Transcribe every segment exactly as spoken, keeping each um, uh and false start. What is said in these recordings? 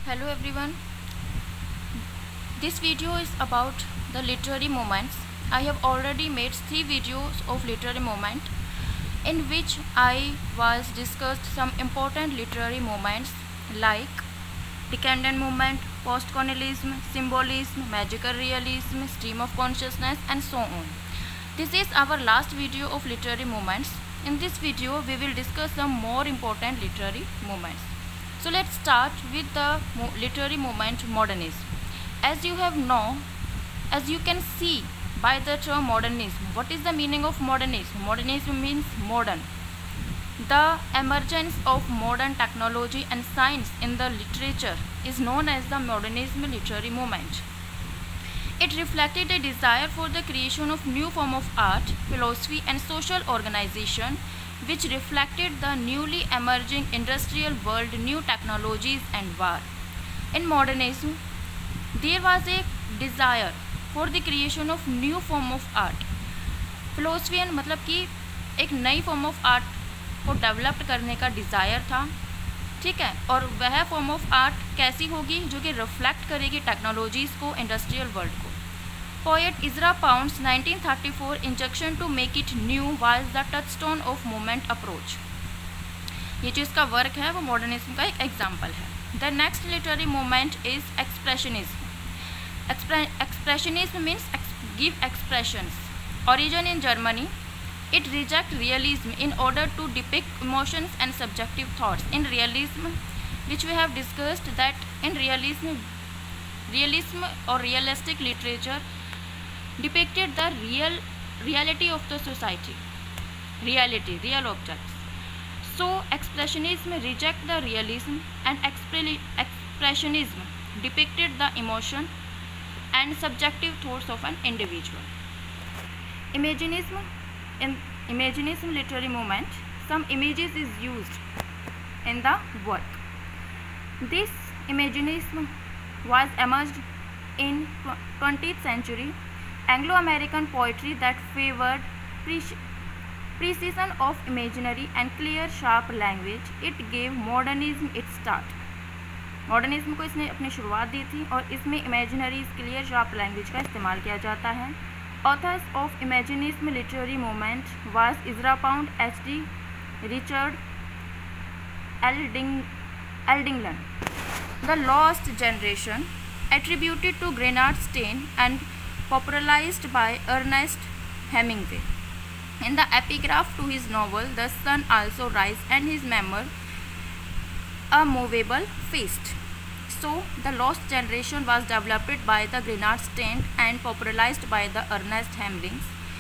Hello everyone. This video is about the literary moments. I have already made three videos of literary moment in which I was discussed some important literary moments like decadent movement, post-colonialism, symbolism, magical realism, stream of consciousness and so on. This is our last video of literary moments. In this video we will discuss some more important literary moments. So let's start with the literary movement modernism. As you have known, as you can see by the term modernism, what is the meaning of modernism? Modernism means modern. The emergence of modern technology and science in the literature is known as the modernism literary movement. It reflected a desire for the creation of new form of art, philosophy and social organization which reflected the newly emerging industrial world, new technologies and war. In modernism, there was a desire for the creation of new form of art. Philosophian मतलब कि एक नई form of art को develop करने का desire था, ठीक है, और वह फॉर्म ऑफ आर्ट कैसी होगी जो कि रिफ्लेक्ट करेगी टेक्नोलॉजीज़ को, इंडस्ट्रियल वर्ल्ड को. Poet Ezra Pound's nineteen thirty-four injunction to make it new was the touchstone of movement approach. ये जो इसका वर्क है वो मॉडर्निज्म का एक एग्जाम्पल है. The next literary movement is expressionism. Expressionism means give expressions. Origin in Germany. It rejects realism in order to depict emotions and subjective thoughts. In realism, which we have discussed that in realism, realism or realistic literature depicted the real reality of the society, reality, real objects. So expressionism reject the realism and expressionism depicted the emotion and subjective thoughts of an individual. Imaginism. In Imaginism literary movement, some images is used in the work. This Imaginism was emerged in twentieth century Anglo-American poetry that favored precision of imaginary and clear sharp language. It gave modernism its start. Modernism को इसने अपनी शुरुआत दी थी और इसमें इमेजिनरीज, clear sharp language का इस्तेमाल किया जाता है. Authors of imaginism literary movement was Ezra Pound, H D Richard Aldington Aldington. The lost generation attributed to Grenard Stein and popularized by Ernest Hemingway. In the epigraph to his novel The Sun Also Rises and his memoir A Movable Feast. So the lost generation was developed by the Grenard Stein and popularized by the Ernest Hemingway.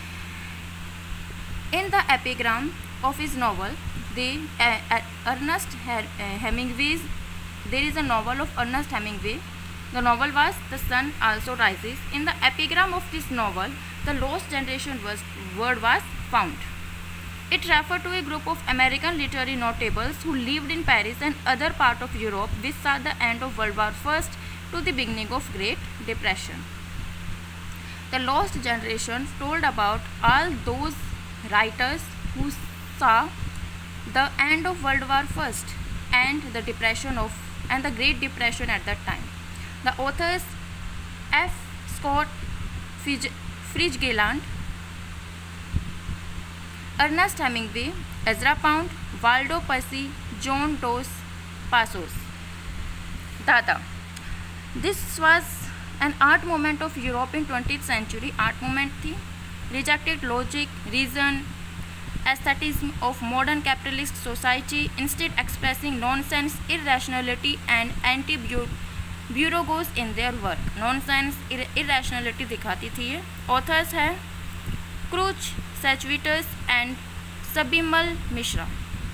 In the epigram of his novel, the uh, uh, Ernest Hemingway's there is a novel of Ernest Hemingway. The novel was The Sun Also Rises. In the epigram of this novel, the lost generation was, word was found. It referred to a group of American literary notables who lived in Paris and other part of Europe which saw the end of World War One to the beginning of Great Depression. The lost generation told about all those writers who saw the end of World War One and the depression of and the Great Depression at that time. The authors F. Scott Fitzgerald, Ernest Hemingway, Ezra Pound, Waldo Pasi, John Dos Passos. Dada. This was an art movement of Europe in twentieth century. Art movement थी, rejected logic, reason, aestheticism of modern capitalist society, instead expressing nonsense, irrationality and anti-bureaucrats in their work. Nonsense, irrationality दिखाती थी ये. Authors है क्रूच, सेचविटस and Subimal Mishra.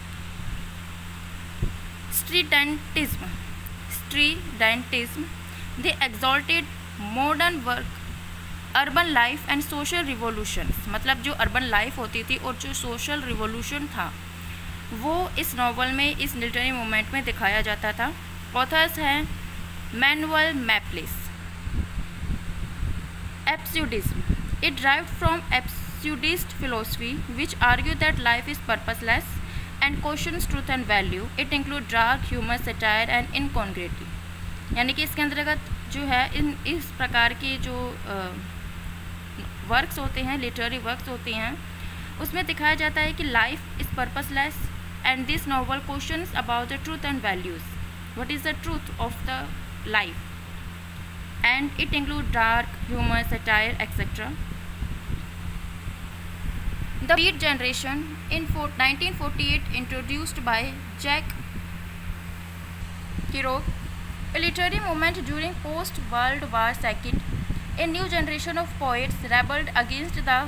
Stridentism. Stridentism they exalted modern work, urban life and social revolutions. मतलब जो urban life होती थी और जो सोशल रिवोल्यूशन था वो इस नॉवल में, इस लिटरेरी मूवमेंट में दिखाया जाता था. ऑथर्स हैं Manuel Maples. Absurdism. It derived from absurdist philosophy, which argued that life is purposeless and questions truth and value. It includes dark humor, satire, and incongruity. यानी कि इसके अंतर्गत जो है इन इस प्रकार के जो वर्क्स होते हैं, लिटरेरी वर्क्स होते हैं, उसमें दिखाया जाता है कि life is purposeless and this novel questions about the truth and values, what is the truth of the life, and it includes dark humor, satire, et cetera. The Beat Generation in nineteen forty-eight, introduced by Jack Kerouac, a literary movement during post-World War Second. A new generation of poets rebelled against the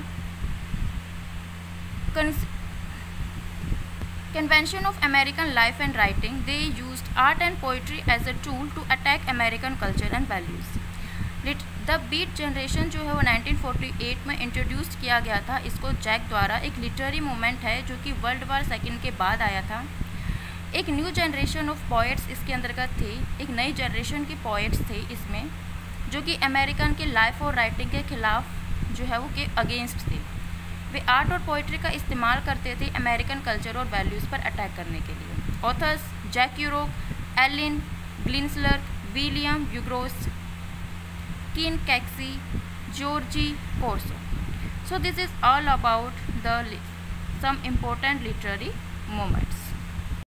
con- convention of American life and writing. They used art and poetry as a tool to attack American culture and values. The beat generation जो है वो nineteen forty eight में introduce किया गया था। इसको Jack द्वारा, एक लिटरेरी मूवमेंट है जो कि वर्ल्ड वार सेकेंड के बाद आया था। एक न्यू जनरेशन ऑफ पोएट्स इसके अंतर्गत थे, एक नई जनरेशन के पोएट्स थे इसमें, जो कि अमेरिकन के लाइफ और राइटिंग के खिलाफ जो है वो के अगेंस्ट थे। वे आर्ट और पोइट्री का इस्तेमाल करते थे अमेरिकन कल्चर और वैल्यूज़ पर अटैक करने के लिए। ऑथर्स जैक यूरोक, एलिन ग्लिंसलर, William Burroughs, Ken Kesey, Georgie Corso. So this is all about the some important literary moments.